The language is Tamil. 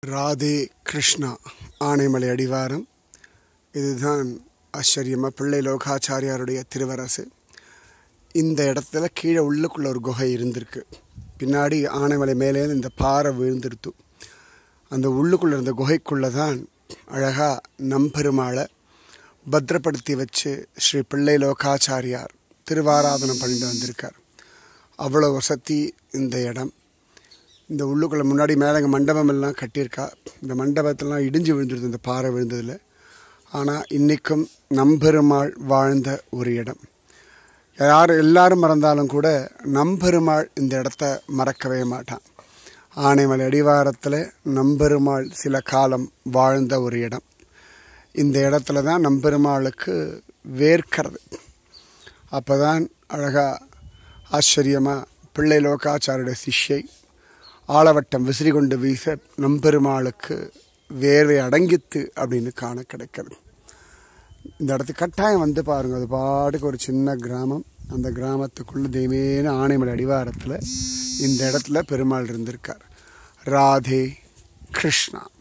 ராதே கிருஷ்ணா ஆனைமலை அடிவாரம். இதுதான் ஆச்சரியமாக பிள்ளை லோகாச்சாரியாருடைய திருவரசு. இந்த இடத்துல கீழே உள்ளுக்குள்ள ஒரு குகை இருந்திருக்கு. பின்னாடி ஆனைமலை மேலேருந்து இந்த பாறை விழுந்துருத்து. அந்த உள்ளுக்குள்ளே இருந்த குகைக்குள்ளே தான் அழகாக நம்பெருமாளை பத்திரப்படுத்தி வச்சு ஸ்ரீ பிள்ளை லோகாச்சாரியார் திருவாராதனம் பண்ணிட்டு வந்திருக்கார். அவ்வளோ வசதி இந்த இடம். இந்த உள்ளுக்குள்ளே முன்னாடி மேலே இங்கே மண்டபம் எல்லாம் கட்டியிருக்கா. இந்த மண்டபத்திலாம் இடிஞ்சு விழுந்துருது இந்த பாறை விழுந்ததில். ஆனால் இன்றைக்கும் நம்பெருமாள் வாழ்ந்த ஒரு இடம். எல்லாரும் மறந்தாலும் கூட நம்பெருமாள் இந்த இடத்த மறக்கவே மாட்டான். ஆனைமலை அடிவாரத்தில் நம்பெருமாள் சில காலம் வாழ்ந்த ஒரு இடம். இந்த இடத்துல தான் நம்பெருமாளுக்கு வேர்க்கிறது. அப்போ தான் அழகாக ஆச்சரியமாக பிள்ளை லோகாச்சாரியுடைய சிஷ்யை ஆளவட்டம் விசிறி கொண்டு வீச நம்பெருமாளுக்கு வேர்வை அடங்கித்து அப்படின்னு காண கிடைக்கிறது. இந்த இடத்துக்கு கட்டாயம் வந்து பாருங்கள். அது பாட்டுக்கு ஒரு சின்ன கிராமம். அந்த கிராமத்துக்குள்ளே தெய்வேன ஆனைமலை அடிவாரத்தில் இந்த இடத்துல பெருமாள் இருந்திருக்கார். ராதே கிருஷ்ணா.